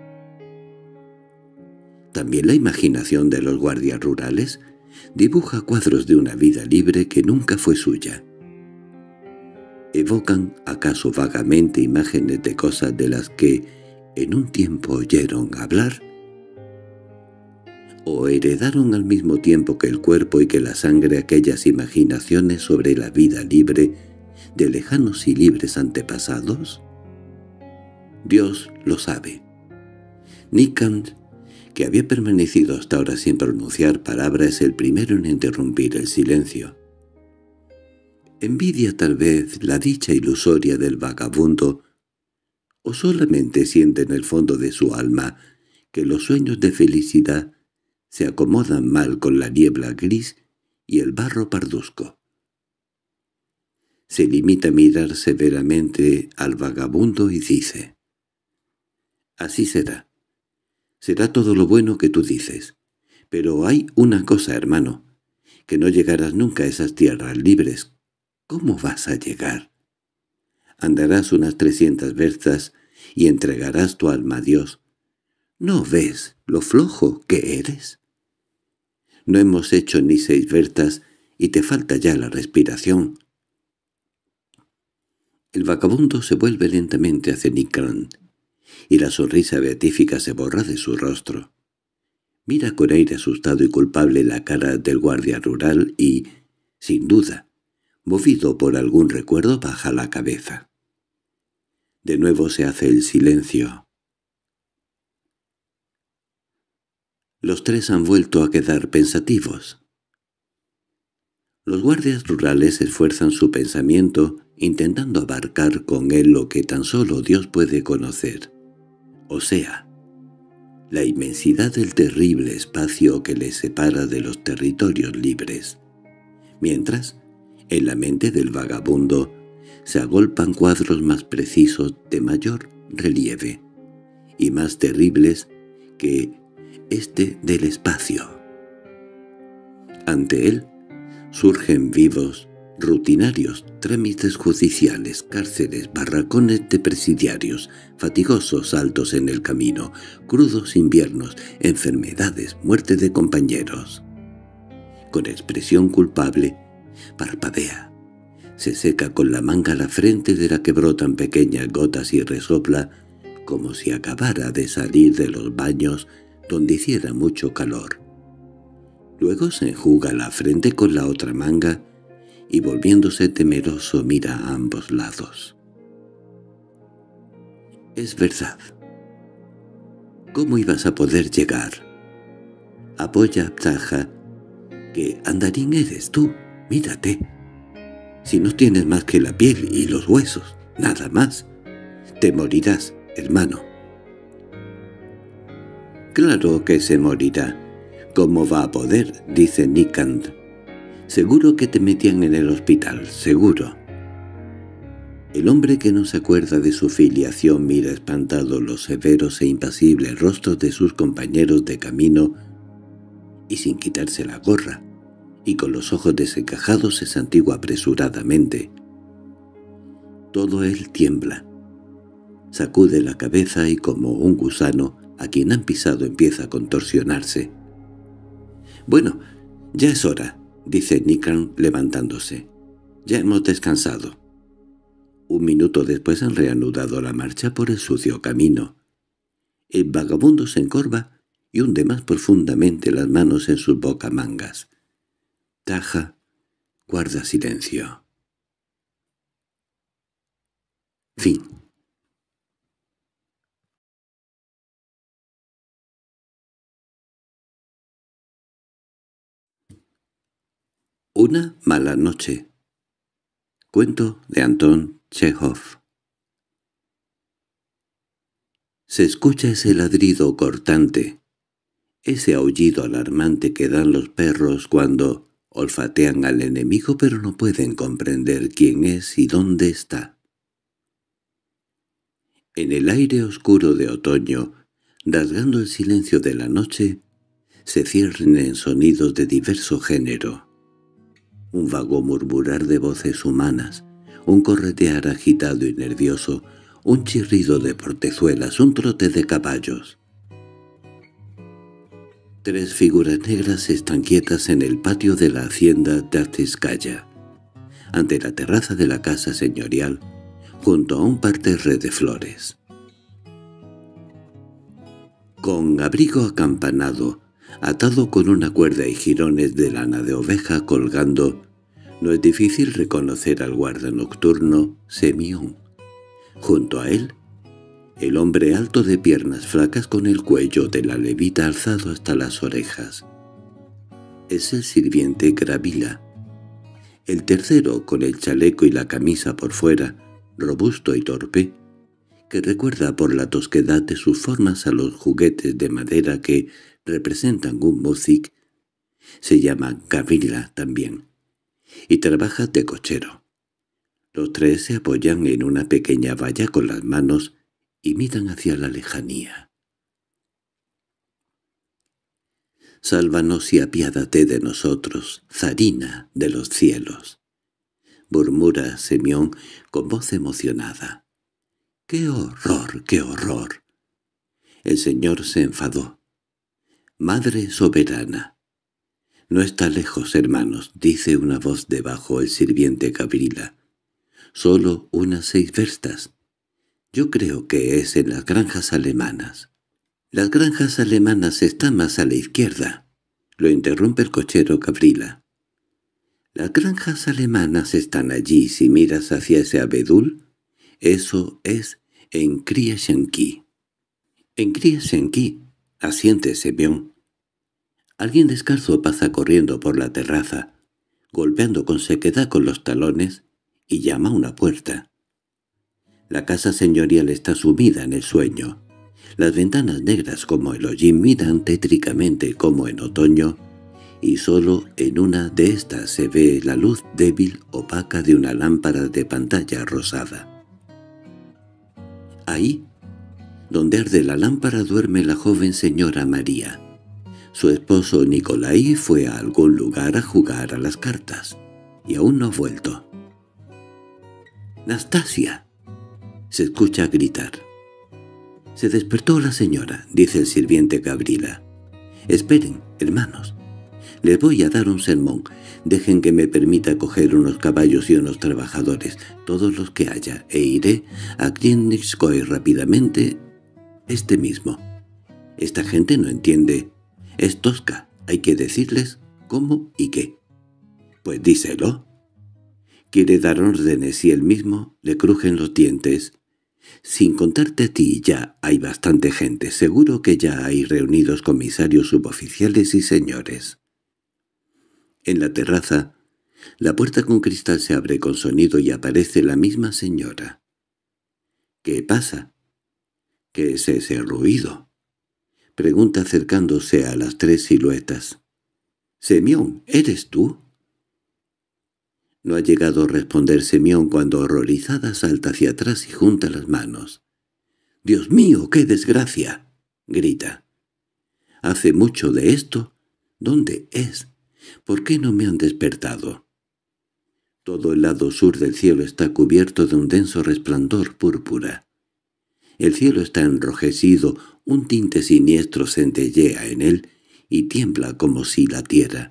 También la imaginación de los guardias rurales dibuja cuadros de una vida libre que nunca fue suya. ¿Evocan acaso vagamente imágenes de cosas de las que en un tiempo oyeron hablar? ¿O heredaron al mismo tiempo que el cuerpo y que la sangre aquellas imaginaciones sobre la vida libre de lejanos y libres antepasados? Dios lo sabe. Nickant, que había permanecido hasta ahora sin pronunciar palabra, es el primero en interrumpir el silencio. ¿Envidia tal vez la dicha ilusoria del vagabundo, o solamente siente en el fondo de su alma que los sueños de felicidad se acomodan mal con la niebla gris y el barro parduzco? Se limita a mirar severamente al vagabundo y dice: «Así será. Será todo lo bueno que tú dices. Pero hay una cosa, hermano, que no llegarás nunca a esas tierras libres. ¿Cómo vas a llegar? Andarás unas trescientas versas y entregarás tu alma a Dios. ¿No ves lo flojo que eres? No hemos hecho ni seis versas y te falta ya la respiración». El vagabundo se vuelve lentamente hacia Nickant, y la sonrisa beatífica se borra de su rostro. Mira con aire asustado y culpable la cara del guardia rural y, sin duda, movido por algún recuerdo, baja la cabeza. De nuevo se hace el silencio. Los tres han vuelto a quedar pensativos. Los guardias rurales esfuerzan su pensamiento intentando abarcar con él lo que tan solo Dios puede conocer, o sea, la inmensidad del terrible espacio que les separa de los territorios libres, mientras, en la mente del vagabundo, se agolpan cuadros más precisos de mayor relieve y más terribles que este del espacio. Ante él surgen vivos, rutinarios trámites judiciales, cárceles, barracones de presidiarios, fatigosos saltos en el camino, crudos inviernos, enfermedades, muerte de compañeros. Con expresión culpable, parpadea, se seca con la manga la frente de la que brotan pequeñas gotas y resopla como si acabara de salir de los baños donde hiciera mucho calor. Luego se enjuga la frente con la otra manga y volviéndose temeroso mira a ambos lados. «Es verdad. ¿Cómo ibas a poder llegar?» «Apoya, Ptaja, que andarín eres tú, mírate. Si no tienes más que la piel y los huesos, nada más, te morirás, hermano». «Claro que se morirá. ¿Cómo va a poder?», dice Nikand. «Seguro que te metían en el hospital, seguro». El hombre que no se acuerda de su filiación mira espantado los severos e impasibles rostros de sus compañeros de camino y sin quitarse la gorra, y con los ojos desencajados se santigua apresuradamente. Todo él tiembla. Sacude la cabeza y como un gusano a quien han pisado empieza a contorsionarse. «Bueno, ya es hora», dice Nikand levantándose. «Ya hemos descansado». Un minuto después han reanudado la marcha por el sucio camino. El vagabundo se encorva y hunde más profundamente las manos en sus bocamangas. Ptaja guarda silencio. Fin. Una mala noche. Cuento de Anton Chejov. Se escucha ese ladrido cortante, ese aullido alarmante que dan los perros cuando olfatean al enemigo pero no pueden comprender quién es y dónde está. En el aire oscuro de otoño, rasgando el silencio de la noche, se ciernen sonidos de diverso género. Un vago murmurar de voces humanas, un corretear agitado y nervioso, un chirrido de portezuelas, un trote de caballos. Tres figuras negras están quietas en el patio de la hacienda Dartiskaya, ante la terraza de la casa señorial, junto a un parterre de flores. Con abrigo acampanado, atado con una cuerda y jirones de lana de oveja colgando, no es difícil reconocer al guarda nocturno Semyon. Junto a él, el hombre alto de piernas flacas con el cuello de la levita alzado hasta las orejas. Es el sirviente Gravila. El tercero, con el chaleco y la camisa por fuera, robusto y torpe, que recuerda por la tosquedad de sus formas a los juguetes de madera que representan un muzik, se llama Gavrila también, y trabaja de cochero. Los tres se apoyan en una pequeña valla con las manos y miran hacia la lejanía. «Sálvanos y apiádate de nosotros, zarina de los cielos», murmura Semyon con voz emocionada. «¡Qué horror, qué horror!». El señor se enfadó. «Madre soberana». «No está lejos, hermanos», dice una voz debajo el sirviente Gavrila. «Solo unas seis verstas. Yo creo que es en las granjas alemanas». «Las granjas alemanas están más a la izquierda», lo interrumpe el cochero Gavrila. «Las granjas alemanas están allí si miras hacia ese abedul. Eso es en Krieshenki». «En Krieshenki», asiente Semyon. Alguien descalzo pasa corriendo por la terraza, golpeando con sequedad con los talones, y llama a una puerta. La casa señorial está sumida en el sueño. Las ventanas negras como el hollín miran tétricamente como en otoño, y solo en una de estas se ve la luz débil opaca de una lámpara de pantalla rosada. Ahí, donde arde la lámpara, duerme la joven señora María. Su esposo Nicolai fue a algún lugar a jugar a las cartas, y aún no ha vuelto. «¡Nastasia!», se escucha gritar. «Se despertó la señora», dice el sirviente Gavrila. «Esperen, hermanos. Les voy a dar un sermón. Dejen que me permita coger unos caballos y unos trabajadores, todos los que haya, e iré a Kriennitskoye rápidamente este mismo. Esta gente no entiende. Es tosca. Hay que decirles cómo y qué. Pues díselo. Quiere dar órdenes y él mismo le crujen los dientes. Sin contarte a ti ya hay bastante gente. Seguro que ya hay reunidos comisarios suboficiales y señores. En la terraza, la puerta con cristal se abre con sonido y aparece la misma señora. —¿Qué pasa? —¿Qué es ese ruido? —pregunta acercándose a las tres siluetas. —Semión, ¿eres tú? No ha llegado a responder Semión cuando, horrorizada, salta hacia atrás y junta las manos. —¡Dios mío, qué desgracia! —grita. —¿Hace mucho de esto? ¿Dónde es? ¿Por qué no me han despertado? Todo el lado sur del cielo está cubierto de un denso resplandor púrpura. El cielo está enrojecido, un tinte siniestro centellea en él y tiembla como si latiera.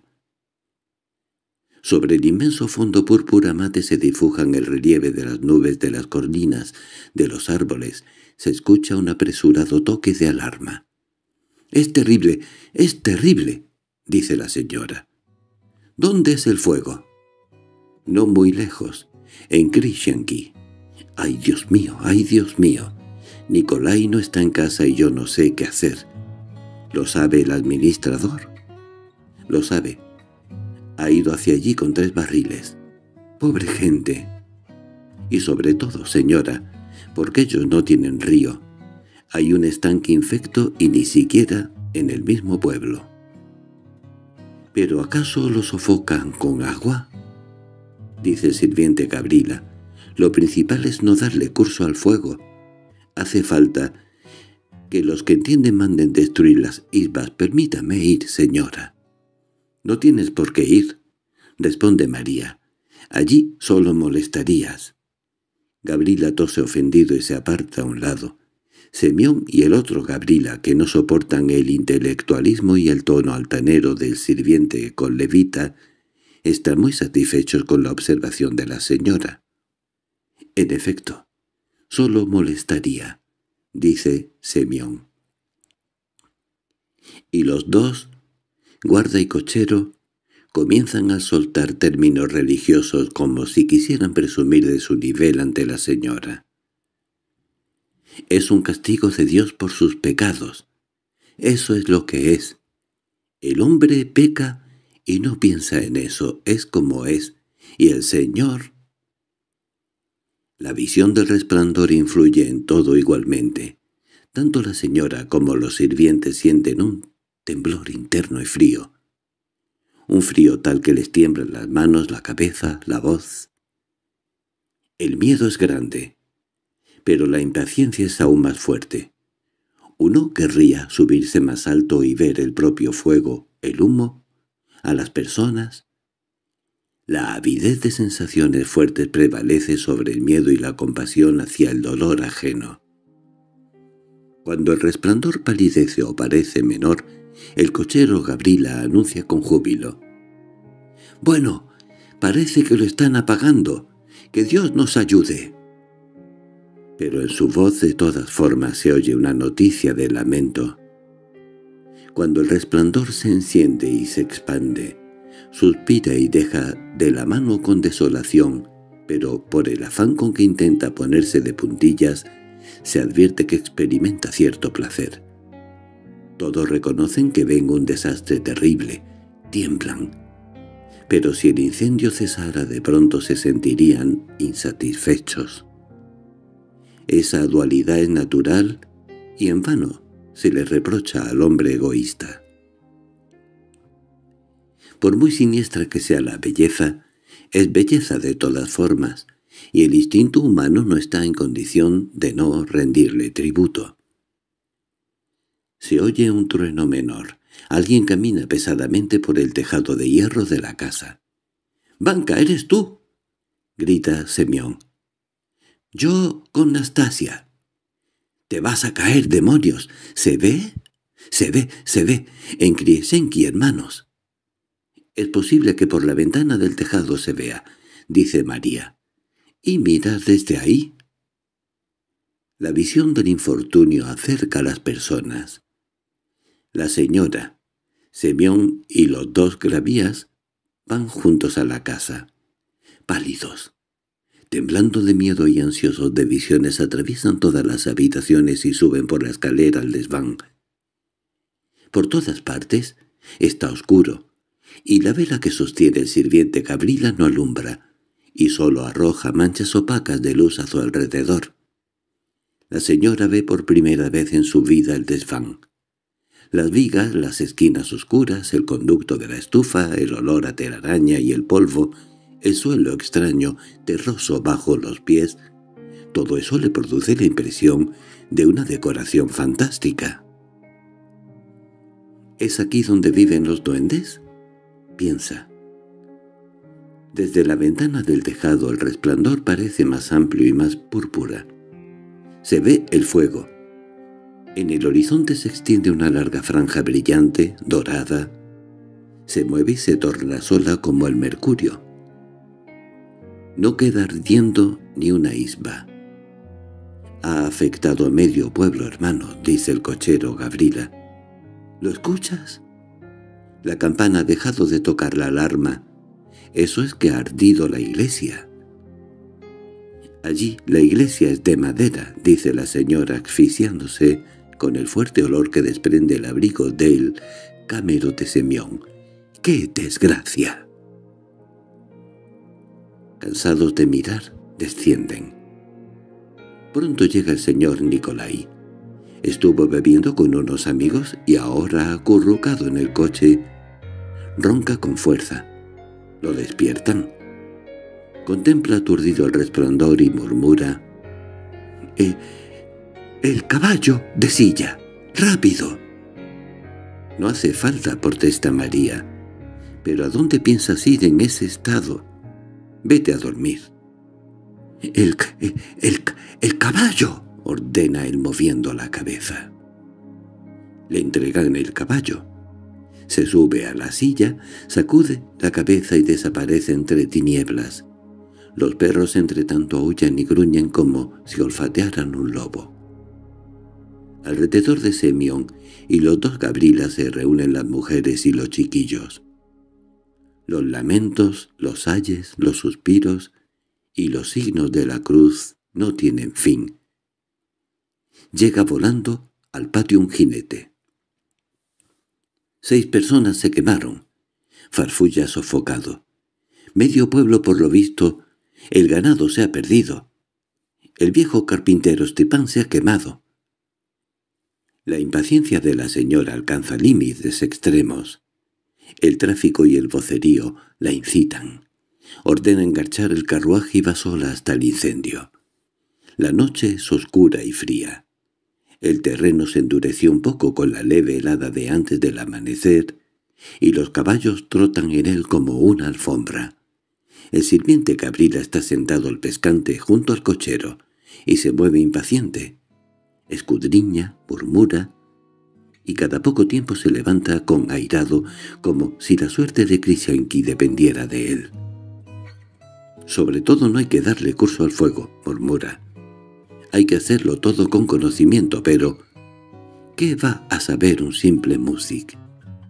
Sobre el inmenso fondo púrpura mate se difujan el relieve de las nubes, de las colinas, de los árboles. Se escucha un apresurado toque de alarma. —¡Es terrible! ¡Es terrible! —dice la señora. —¿Dónde es el fuego? —No muy lejos, en Krishenki. —¡Ay, Dios mío! ¡Ay, Dios mío! Nikolai no está en casa y yo no sé qué hacer. ¿Lo sabe el administrador? —Lo sabe. Ha ido hacia allí con tres barriles. ¡Pobre gente! Y sobre todo, señora, porque ellos no tienen río. Hay un estanque infecto y ni siquiera en el mismo pueblo. —¿Pero acaso lo sofocan con agua? —dice el sirviente Gavrila. Lo principal es no darle curso al fuego. Hace falta que los que entienden manden destruir las isbas. Permítame ir, señora. —No tienes por qué ir —responde María—. Allí solo molestarías. Gavrila tose ofendido y se aparta a un lado. Semión y el otro Gavrila, que no soportan el intelectualismo y el tono altanero del sirviente con levita, están muy satisfechos con la observación de la señora. En efecto, solo molestaría, dice Semión. Y los dos, guarda y cochero, comienzan a soltar términos religiosos como si quisieran presumir de su nivel ante la señora. Es un castigo de Dios por sus pecados. Eso es lo que es. El hombre peca y no piensa en eso, es como es, y el Señor... La visión del resplandor influye en todo igualmente. Tanto la señora como los sirvientes sienten un temblor interno y frío. Un frío tal que les tiemblan las manos, la cabeza, la voz. El miedo es grande, pero la impaciencia es aún más fuerte. Uno querría subirse más alto y ver el propio fuego, el humo, a las personas. La avidez de sensaciones fuertes prevalece sobre el miedo y la compasión hacia el dolor ajeno. Cuando el resplandor palidece o parece menor, el cochero Gavrila anuncia con júbilo: «Bueno, parece que lo están apagando. ¡Que Dios nos ayude!». Pero en su voz de todas formas se oye una noticia de lamento. Cuando el resplandor se enciende y se expande, suspira y deja de la mano con desolación, pero por el afán con que intenta ponerse de puntillas, se advierte que experimenta cierto placer. Todos reconocen que ven un desastre terrible, tiemblan. Pero si el incendio cesara de pronto se sentirían insatisfechos. Esa dualidad es natural y en vano se le reprocha al hombre egoísta. Por muy siniestra que sea la belleza, es belleza de todas formas, y el instinto humano no está en condición de no rendirle tributo. Se oye un trueno menor. Alguien camina pesadamente por el tejado de hierro de la casa. —¡Vanka, eres tú! —grita Semión. —Yo con Nastasia. —¡Te vas a caer, demonios! ¿Se ve? —Se ve, se ve. En Krishenki, hermanos. —Es posible que por la ventana del tejado se vea —dice María—. ¿Y miras desde ahí? La visión del infortunio acerca a las personas. La señora, Semyon y los dos Gravías van juntos a la casa. Pálidos, temblando de miedo y ansiosos de visiones, atraviesan todas las habitaciones y suben por la escalera al desván. Por todas partes está oscuro, y la vela que sostiene el sirviente Gavrila no alumbra, y sólo arroja manchas opacas de luz a su alrededor. La señora ve por primera vez en su vida el desván. Las vigas, las esquinas oscuras, el conducto de la estufa, el olor a telaraña y el polvo, el suelo extraño, terroso bajo los pies, todo eso le produce la impresión de una decoración fantástica. ¿Es aquí donde viven los duendes?, piensa. Desde la ventana del tejado el resplandor parece más amplio y más púrpura. Se ve el fuego. En el horizonte se extiende una larga franja brillante, dorada. Se mueve y se torna sola como el mercurio. No queda ardiendo ni una isba. «Ha afectado a medio pueblo, hermano», dice el cochero Gavrila. «¿Lo escuchas? La campana ha dejado de tocar la alarma. Eso es que ha ardido la iglesia». «Allí la iglesia es de madera», dice la señora asfixiándose con el fuerte olor que desprende el abrigo del cámero de Semyon. ¡Qué desgracia! Cansados de mirar, descienden. Pronto llega el señor Nikolai. Estuvo bebiendo con unos amigos y ahora, acurrucado en el coche, ronca con fuerza. Lo despiertan. Contempla aturdido el resplandor y murmura: «¡El, el caballo de silla! ¡Rápido!». «No hace falta», protesta María. «¿Pero a dónde piensas ir en ese estado? Vete a dormir». «El, el, el, el caballo», ordena él moviendo la cabeza. Le entregan el caballo. Se sube a la silla, sacude la cabeza y desaparece entre tinieblas. Los perros entre tanto aullan y gruñen como si olfatearan un lobo. Alrededor de Semyon y los dos Gavrilas se reúnen las mujeres y los chiquillos. Los lamentos, los ayes, los suspiros y los signos de la cruz no tienen fin. Llega volando al patio un jinete. Seis personas se quemaron. Farfulla sofocado. Medio pueblo, por lo visto, el ganado se ha perdido. El viejo carpintero Stepan se ha quemado. La impaciencia de la señora alcanza límites extremos. El tráfico y el vocerío la incitan. Ordena engarchar el carruaje y va sola hasta el incendio. La noche es oscura y fría. El terreno se endureció un poco con la leve helada de antes del amanecer, y los caballos trotan en él como una alfombra. El sirviente Gavrila está sentado al pescante junto al cochero, y se mueve impaciente. Escudriña, murmura, y cada poco tiempo se levanta con airado, como si la suerte de Krishanki dependiera de él. «Sobre todo no hay que darle curso al fuego», murmura. «Hay que hacerlo todo con conocimiento, pero ¿qué va a saber un simple músic?».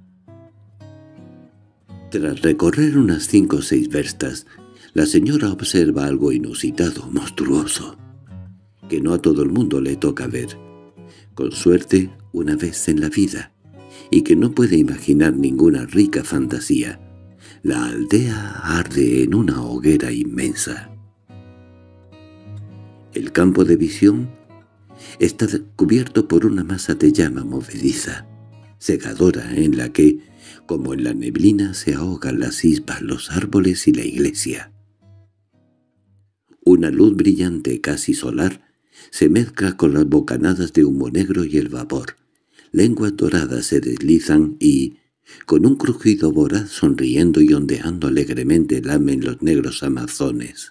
Tras recorrer unas cinco o seis verstas, la señora observa algo inusitado, monstruoso, que no a todo el mundo le toca ver, con suerte una vez en la vida, y que no puede imaginar ninguna rica fantasía. La aldea arde en una hoguera inmensa. El campo de visión está cubierto por una masa de llama movediza, cegadora, en la que, como en la neblina, se ahogan las isbas, los árboles y la iglesia. Una luz brillante, casi solar, se mezcla con las bocanadas de humo negro y el vapor. Lenguas doradas se deslizan y, con un crujido voraz, sonriendo y ondeando alegremente, lamen los negros amazones.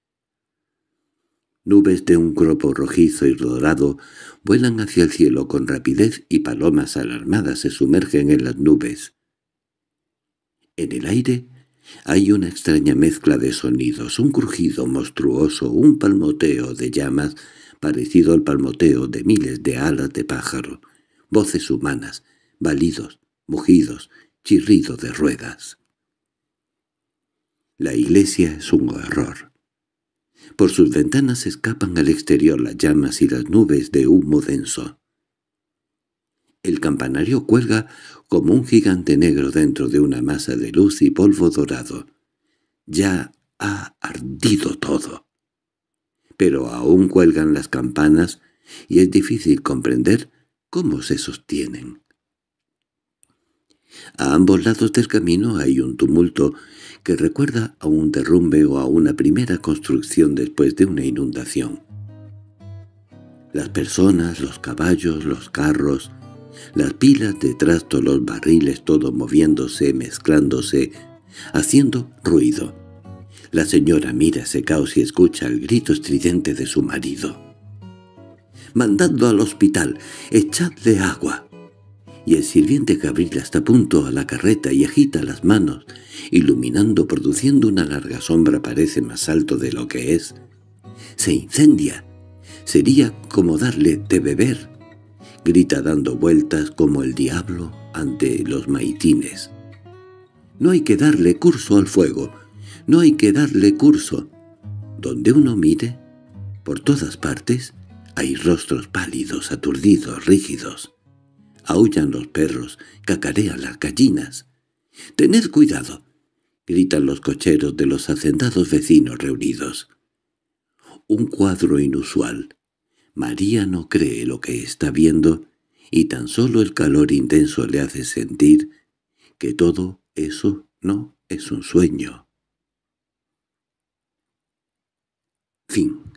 Nubes de un globo rojizo y dorado vuelan hacia el cielo con rapidez y palomas alarmadas se sumergen en las nubes. En el aire hay una extraña mezcla de sonidos, un crujido monstruoso, un palmoteo de llamas, parecido al palmoteo de miles de alas de pájaro, voces humanas, balidos, mugidos, chirrido de ruedas. La iglesia es un horror. Por sus ventanas escapan al exterior las llamas y las nubes de humo denso. El campanario cuelga como un gigante negro dentro de una masa de luz y polvo dorado. Ya ha ardido todo. Pero aún cuelgan las campanas y es difícil comprender cómo se sostienen. A ambos lados del camino hay un tumulto que recuerda a un derrumbe o a una primera construcción después de una inundación. Las personas, los caballos, los carros, las pilas de trastos, los barriles, todo moviéndose, mezclándose, haciendo ruido. La señora mira ese caos y escucha el grito estridente de su marido. «¡Mandadlo al hospital! ¡Echadle agua!» Y el sirviente Gabriel está a punto a la carreta y agita las manos, iluminando, produciendo una larga sombra, parece más alto de lo que es. «¡Se incendia! Sería como darle de beber», grita dando vueltas como el diablo ante los maitines. «No hay que darle curso al fuego, no hay que darle curso». Donde uno mire, por todas partes, hay rostros pálidos, aturdidos, rígidos. Aúllan los perros, cacarean las gallinas. «¡Tened cuidado!», gritan los cocheros de los hacendados vecinos reunidos. Un cuadro inusual. María no cree lo que está viendo, y tan solo el calor intenso le hace sentir que todo eso no es un sueño. Fin.